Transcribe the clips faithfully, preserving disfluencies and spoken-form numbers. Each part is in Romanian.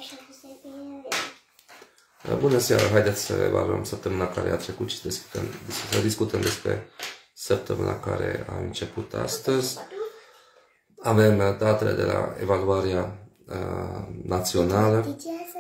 Bună seara! Haideți să evaluăm săptămâna care a trecut și discutăm, să discutăm despre săptămâna care a început astăzi. Avem datele de la evaluarea uh, națională.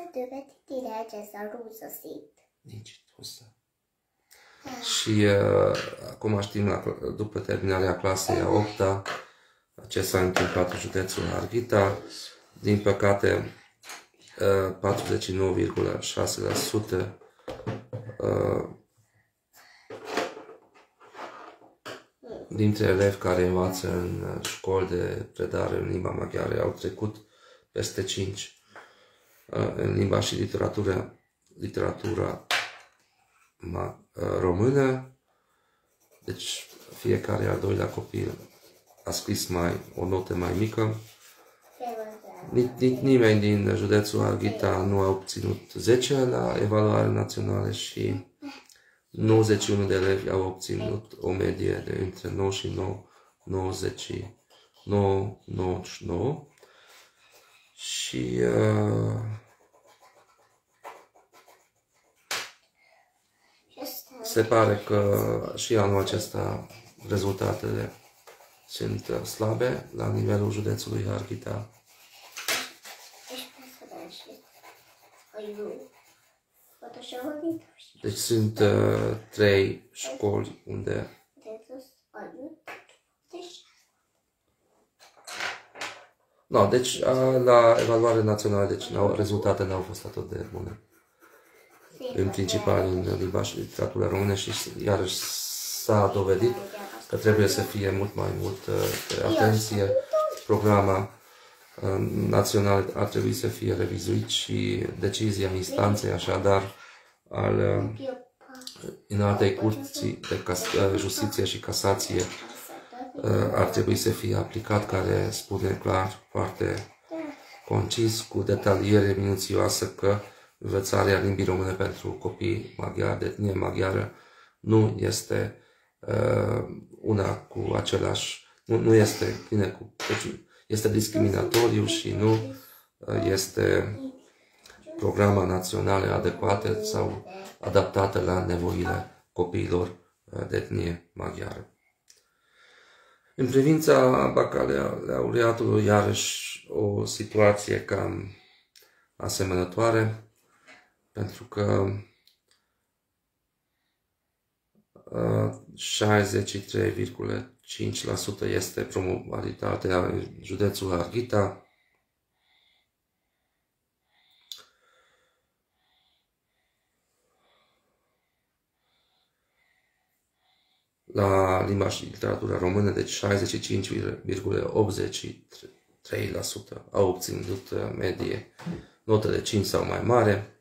Și uh, acum știm, la, după terminarea clasei a opta, ce s-a întâmplat în județul Harghita. Din păcate, patruzeci și nouă virgulă șase la sută dintre elevi care învață în școli de predare în limba maghiară au trecut peste cinci în limba și literatura, literatura română. Deci fiecare al doilea copil a scris mai, o notă mai mică. Nimeni din județul Harghita nu a obținut zece la evaluare națională și nouăzeci și unu de elevi au obținut o medie de între nouă și nouă, nouăzeci, nouă, nouăzeci și nouă. Și uh, se pare că și anul acesta rezultatele sunt slabe la nivelul județului Harghita. Deci sunt uh, trei școli unde no, deci uh, la evaluare națională, deci rezultatele au fost atât de bune. În principal în limba și literatura română și iarăși s-a dovedit că trebuie să fie mult mai mult uh, atenție. Programa național ar trebui să fie revizuit și decizia instanței, așadar, al Înaltei Curții de Justiție și Casație ar trebui să fie aplicat, care spune clar, foarte concis, cu detaliere minuțioasă, că învățarea limbii române pentru copii maghiari de etnie maghiară nu este uh, una cu același, nu, nu este bine cu... Deci, este discriminatoriu și nu este programa națională adecvată sau adaptată la nevoile copiilor de etnie maghiară. În privința bacalaureatului, iarăși o situație cam asemănătoare, pentru că șaizeci și trei virgulă cinci la sută este promovabilitatea în județul Harghita. La limba și literatura română, deci șaizeci și cinci virgulă optzeci și trei la sută au obținut medie, notă de cinci sau mai mare.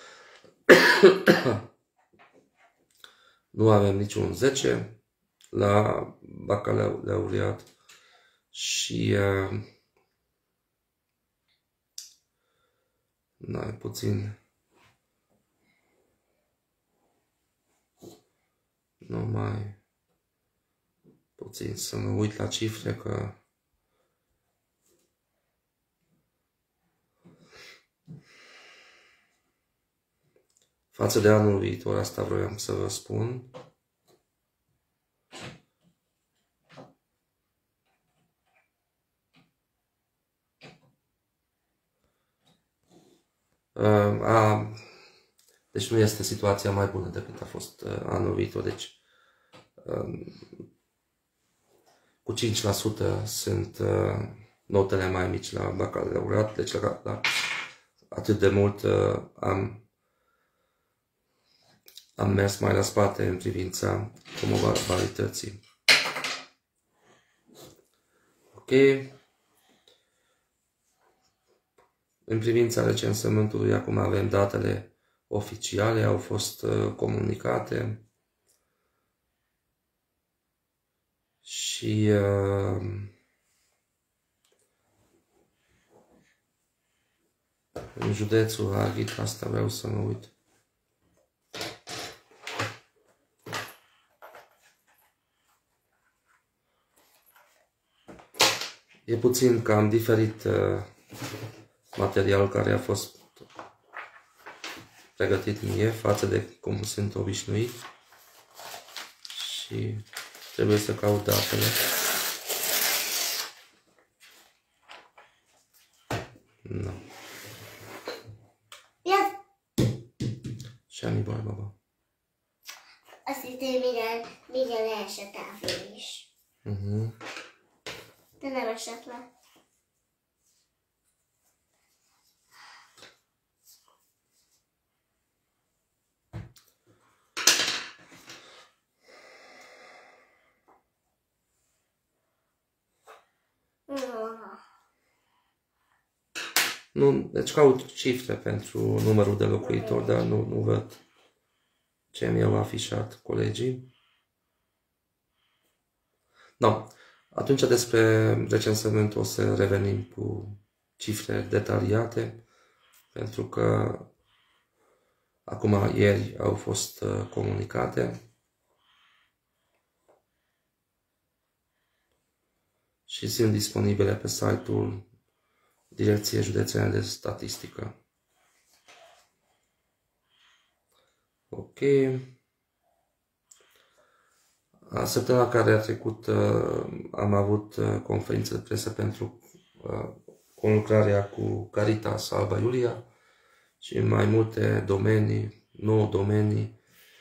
Nu avem niciun zece la bacalaureat și uh, mai puțin, nu mai puțin să mă uit la cifre, că față de anul viitor, asta vroiam să vă spun. A, deci nu este situația mai bună decât a fost anul viitor. Deci cu cinci la sută sunt notele mai mici la bacalaureat, deci la, la atât de mult am am mers mai la spate în privința promovabilității. Ok. În privința recensământului, acum avem datele oficiale, au fost uh, comunicate și uh, în județul Harghita, asta vreau să mă uit. E puțin cam diferit uh, materialul care a fost pregătit mie față de cum sunt obișnuit și trebuie să caut datele. No. Semmi baj, baba. Azt hittem, mire, mire leesett elfél is. Uh-huh. De nem esett le. Nu, deci caut cifre pentru numărul de locuitori, dar nu, nu văd ce mi-au afișat colegii. No. Atunci despre recensământ o să revenim cu cifre detaliate, pentru că acum ieri au fost comunicate și sunt disponibile pe site-ul Direcției Județene de Statistică. Ok. Săptămâna care a trecut am avut conferință de presă pentru conlucrarea cu Caritas Alba Iulia și în mai multe domenii, nouă domenii,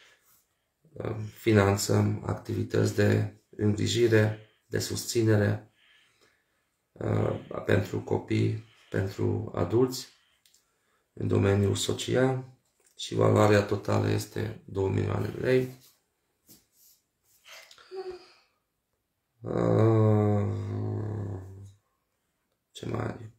finanțăm activități de îngrijire, de susținere pentru copii, pentru adulți, în domeniul social și valoarea totală este două milioane de lei. Ce mai?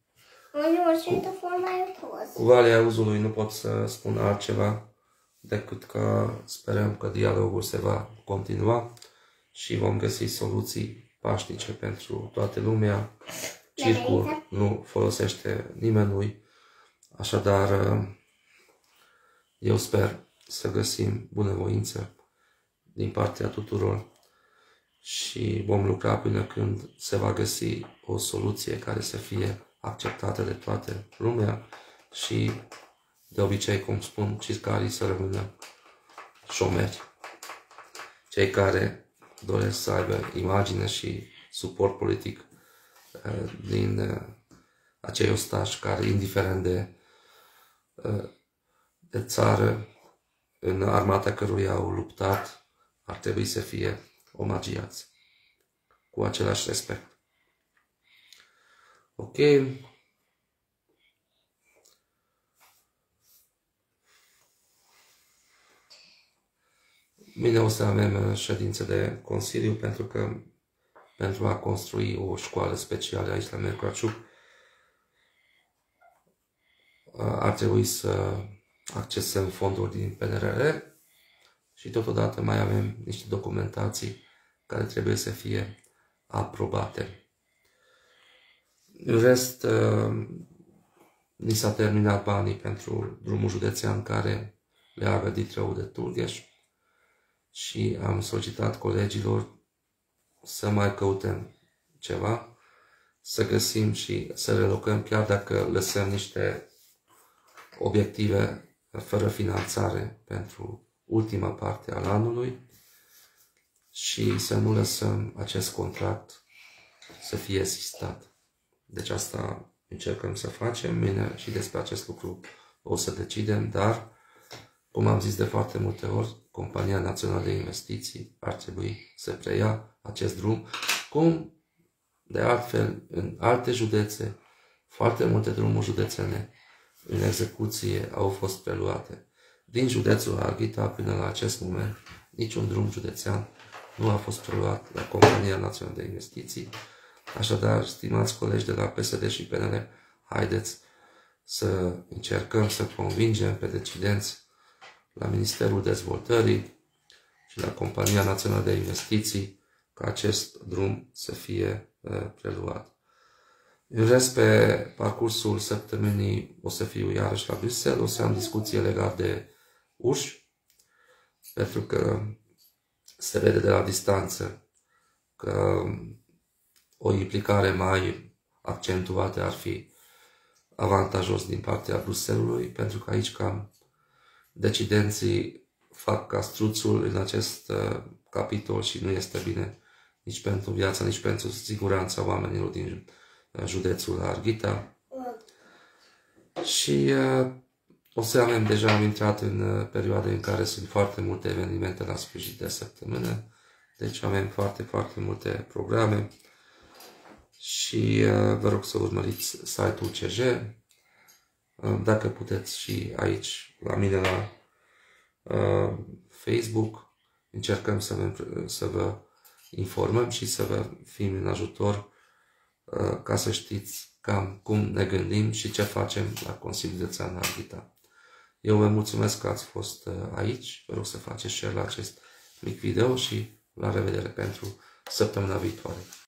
Cu Valea Auzului nu pot să spun altceva decât că sperăm că dialogul se va continua și vom găsi soluții pașnice pentru toată lumea. Circul nu folosește nimănui, așadar eu sper să găsim bunăvoință din partea tuturor și vom lucra până când se va găsi o soluție care să fie acceptată de toată lumea și, de obicei, cum spun, circarii să rămână șomeri. Cei care doresc să aibă imagine și suport politic din acei ostași care, indiferent de, de țară, în armata căruia au luptat, ar trebui să fie omagiați cu același respect. Ok. Mâine o să avem ședință de Consiliu pentru că pentru a construi o școală specială aici la Mercoaciuc ar trebui să accesăm fonduri din P N R R și totodată mai avem niște documentații care trebuie să fie aprobate. În rest, ni s-a terminat banii pentru drumul județean care leagă Ditrău de Târgeș și am solicitat colegilor să mai căutăm ceva, să găsim și să relocăm, chiar dacă lăsăm niște obiective fără finanțare pentru ultima parte al anului și să nu lăsăm acest contract să fie sistat. Deci asta încercăm să facem, mâine și despre acest lucru o să decidem, dar, cum am zis de foarte multe ori, Compania Națională de Investiții ar trebui să preia acest drum, cum de altfel în alte județe, foarte multe drumuri județene în execuție au fost preluate. Din județul Harghita până la acest moment, niciun drum județean nu a fost preluat la Compania Națională de Investiții. Așadar, stimați colegi de la P S D și P N L, haideți să încercăm să convingem pe decidenți la Ministerul Dezvoltării și la Compania Națională de Investiții ca acest drum să fie uh, preluat. În rest, pe parcursul săptămânii o să fiu iarăși la Bruxelles, o să am discuție legată de uși, pentru că se vede de la distanță că o implicare mai accentuată ar fi avantajos din partea Bruxellesului, pentru că aici cam decidenții fac ca struțul în acest uh, capitol și nu este bine nici pentru viața, nici pentru siguranța oamenilor din uh, județul Arghita. Și uh, o să avem deja am intrat în uh, perioade în care sunt foarte multe evenimente la sfârșit de săptămână, deci avem foarte, foarte multe programe și uh, vă rog să urmăriți site-ul C J. Uh, dacă puteți și aici, la mine la uh, Facebook, încercăm să vă, să vă informăm și să vă fim în ajutor uh, ca să știți cam cum ne gândim și ce facem la Consiliul Județean Arghita. Eu vă mulțumesc că ați fost uh, aici, vă rog să faceți share la acest mic video și la revedere pentru săptămâna viitoare.